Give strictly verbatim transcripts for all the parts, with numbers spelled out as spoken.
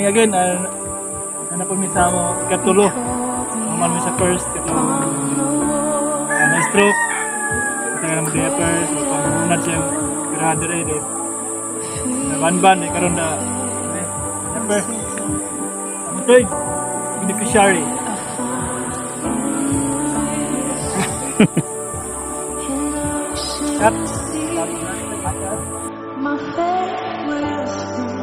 again, uh, ano po minsan mo, katulo. Normal mo sa first, katulo. Uh, na-stroke. Ito nga naman diapers. So, pag-unad siya, grado rin. Na-ban-ban, eh, karoon na, diaper. Ang third, beneficiary. Cut. My faith will stand,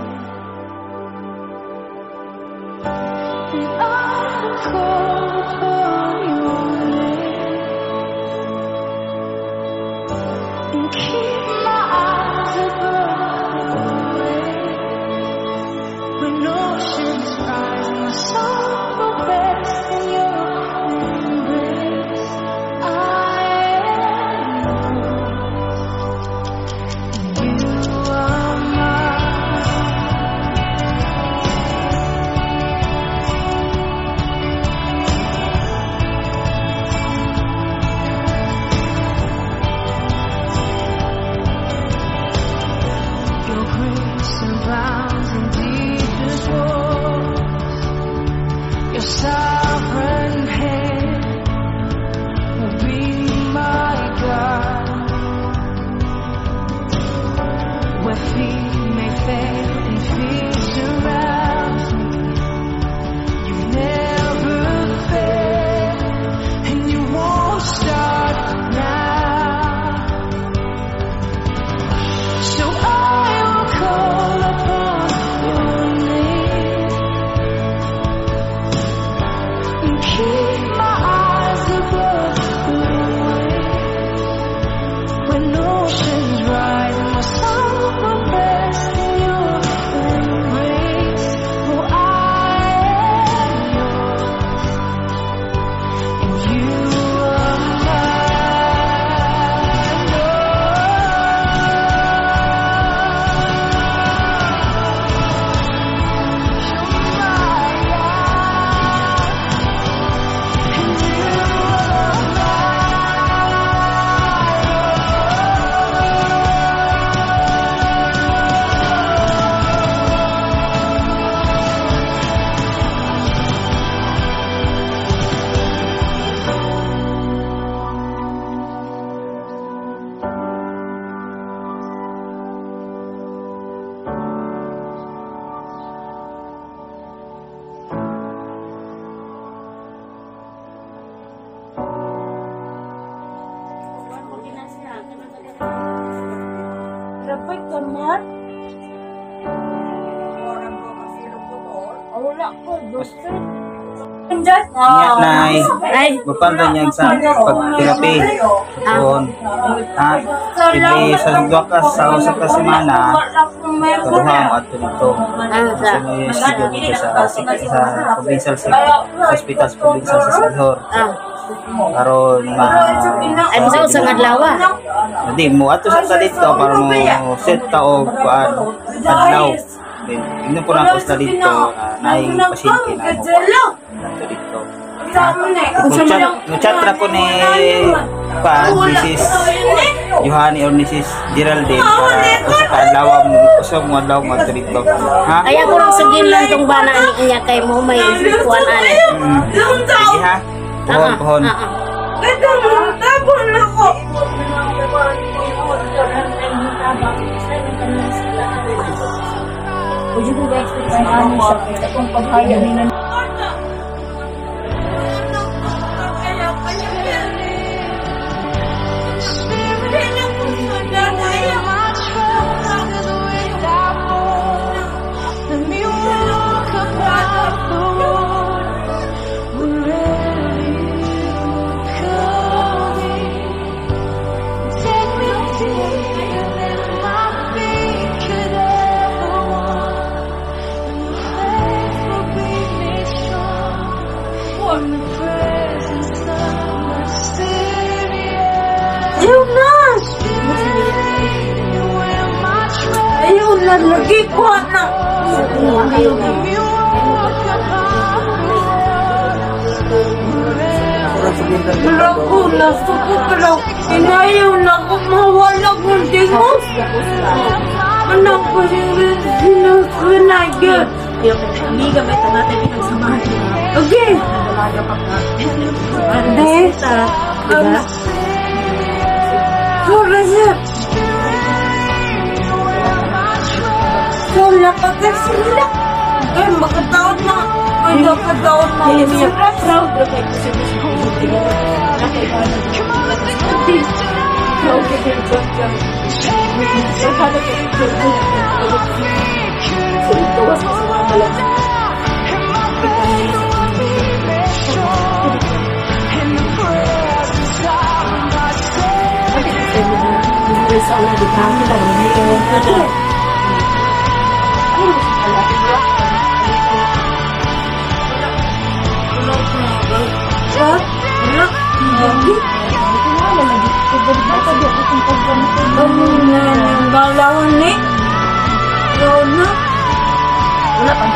and I will call upon your name, and keep my eyes above the waves. When oceans rise, my soul will rest in your embrace. I am yours. You are mine. Your grace surrounds and deepest walls. Your sovereign hand will be my guide. Where feet may fail and fear surrounds me, you never fail, and you won't start now. So I will call upon your name, and keep my eyes above the waves. When oceans rise, my soul will rest in your embrace. Oh, I am yours, and you are Dapat kamar. Wala ko, gusto. Niya, Nay. Ay, Bukan niyan sa pagterapi. Doon. At hindi sa dua ka sa usa ka semana, turuham at dito. Kasi may schedule dito sa sa provincial hospital sa provincial sa Siglor. Karon ma ay bisa sa adlaw. Hindi mo ato sa dito para mo set ta og kuan adlaw. Tingnan po na ko sa dito na nay pasyente na mo. Dito. Nguchat, nguchat ra ko ni pa Missus Johanny or Missus Geraldine para sa kadlaw mo usa mo adlaw mo dito. Ha? Ay ako lang sagin lang tong bana ni niya kay mo may kuan ani. Sige ha. Pohon, pohon. Ito mo, tapon ako. Uji ko guys, ano sa kung paghaya ni nan. Lagi kuat nak. Aku nak suku kalau inayaw na ako mawala kong tingos. Anak ko yung sinaswinagyan. Sabi ako, amiga, may tanatay pinagsamahan ko na. Okay. Dalaga pa ka. Hindi. Diba? Sorry, sir. Sorry, kapag sila. Eh, magkataon na. Ay, magkataon na. Hindi mo proud na kayo kasi hindi mo nakaibanan. Okay, okay, okay. Magkano kayo ito? So, ito was sa mga malang. Sa una di kami tayo ngayon. Wala pang